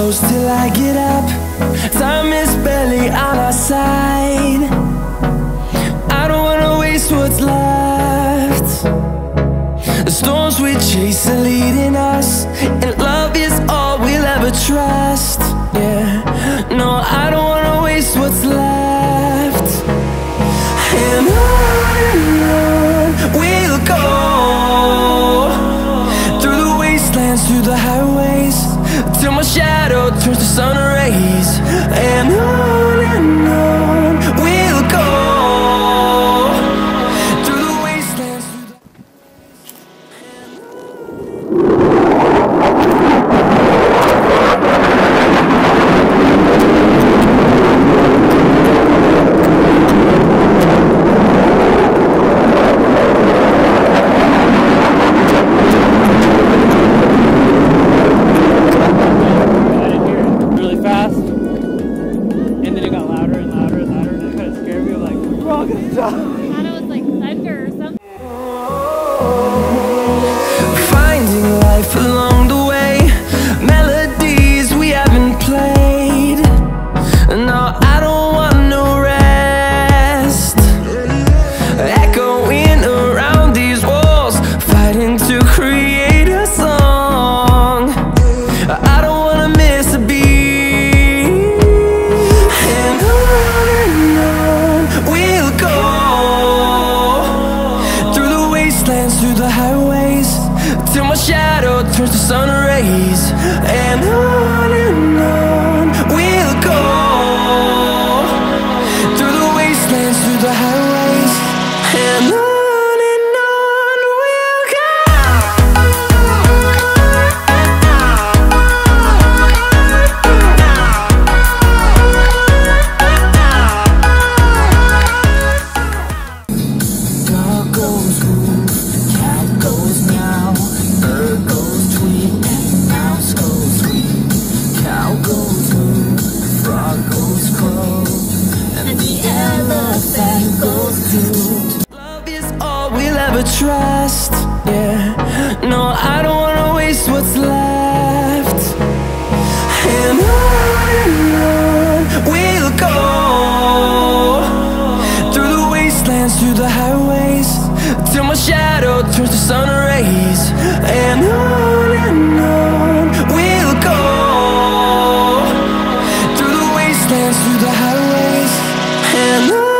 close till I get up. Time is barely on our side. I don't wanna waste what's left. The storms we chase are leading us, and love is all we'll ever trust. Yeah, no, I don't wanna waste what's left. And on we'll go, through the wastelands, through the highways, till my shadow turns to sun rays. And on we'll go, through the wastelands, through the... Finding life along the way, melodies we haven't played. No, I don't want no rest. Echoing around these walls, fighting to create a song. I don't wanna miss a beat. And on we'll go, through the wastelands, through the highways, till my shadow turns to sun rays. And on we'll go, through the wastelands, through the highways. And on we'll go. Dog goes boom, cat goes meow, bird goes tweet, and mouse goes squeak. Cow goes moo, frog goes crow, and the elephant goes toot. Love is all we'll ever trust. Yeah, no, I don't wanna waste what's left. And on we'll go, through the wastelands, through the highways, till my shadow turns to sun rays. And on we'll go, through the wastelands, through the highways. And on